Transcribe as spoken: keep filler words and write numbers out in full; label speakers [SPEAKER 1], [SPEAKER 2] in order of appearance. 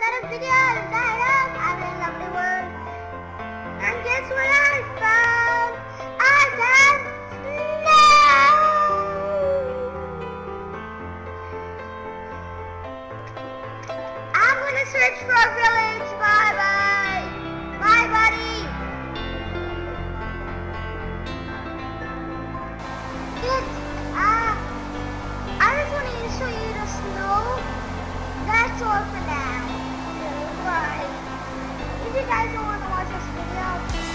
[SPEAKER 1] another video. Light up. I'm in lovely world. And guess what I found? I found snow. I'm gonna search for a village. Bye bye. Bye, buddy. Kids, uh, I just wanted to show you the snow. That's all for now. Bye. If you guys don't want to watch this video,